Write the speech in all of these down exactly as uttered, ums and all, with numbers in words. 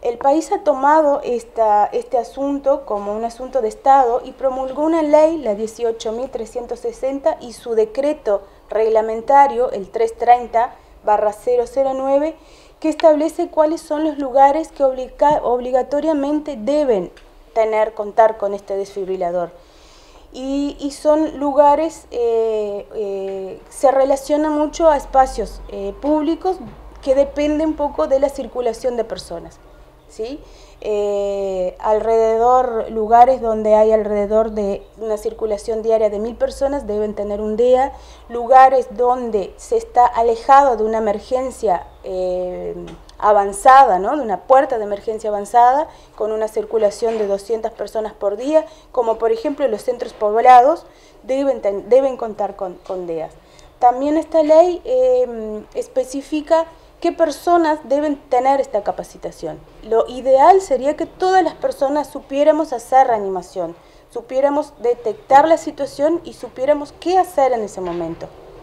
el país ha tomado esta, este asunto como un asunto de Estado y promulgó una ley, la dieciocho mil trescientos sesenta, y su decreto reglamentario, el trescientos treinta barra cero cero nueve, que establece cuáles son los lugares que obliga, obligatoriamente deben tener, contar con este desfibrilador. Y, y son lugares, eh, eh, se relaciona mucho a espacios eh, públicos que dependen un poco de la circulación de personas, ¿sí? Eh, alrededor, lugares donde hay alrededor de una circulación diaria de mil personas deben tener un D E A, lugares donde se está alejado de una emergencia eh, avanzada, ¿no? De una puerta de emergencia avanzada con una circulación de doscientas personas por día, como por ejemplo los centros poblados, deben, deben contar con, con D E As. También esta ley eh, especifica qué personas deben tener esta capacitación. Lo ideal sería que todas las personas supiéramos hacer reanimación, supiéramos detectar la situación y supiéramos qué hacer en ese momento.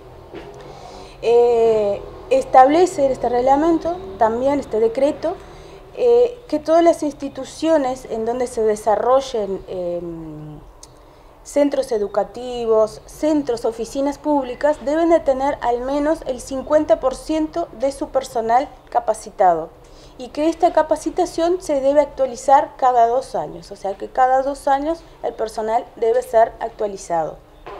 Eh, establece este reglamento, también este decreto, eh, que todas las instituciones en donde se desarrollen eh, centros educativos, centros, oficinas públicas, deben de tener al menos el cincuenta por ciento de su personal capacitado y que esta capacitación se debe actualizar cada dos años, o sea que cada dos años el personal debe ser actualizado.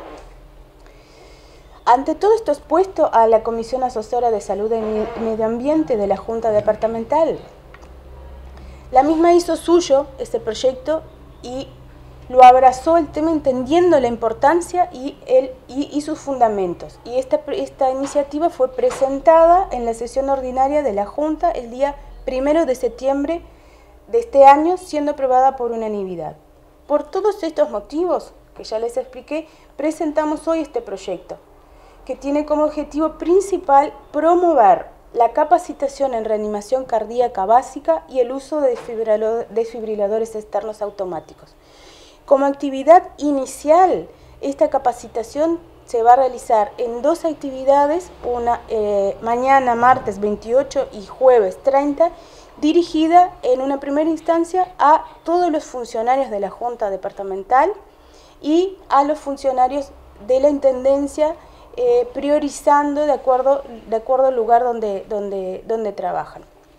Ante todo esto expuesto a la Comisión Asesora de Salud y Medio Ambiente de la Junta Departamental, la misma hizo suyo este proyecto y lo abrazó el tema entendiendo la importancia y, el, y, y sus fundamentos. Y esta, esta iniciativa fue presentada en la sesión ordinaria de la Junta el día primero de septiembre de este año, siendo aprobada por unanimidad. Por todos estos motivos que ya les expliqué, presentamos hoy este proyecto, que tiene como objetivo principal promover la capacitación en reanimación cardíaca básica y el uso de desfibriladores externos automáticos. Como actividad inicial, esta capacitación se va a realizar en dos actividades, una eh, mañana martes veintiocho y jueves treinta, dirigida en una primera instancia a todos los funcionarios de la Junta Departamental y a los funcionarios de la Intendencia, eh, priorizando de acuerdo, de acuerdo al lugar donde, donde, donde trabajan.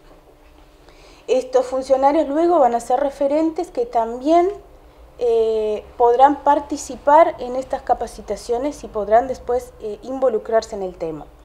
Estos funcionarios luego van a ser referentes que también Eh, podrán participar en estas capacitaciones y podrán después eh, involucrarse en el tema.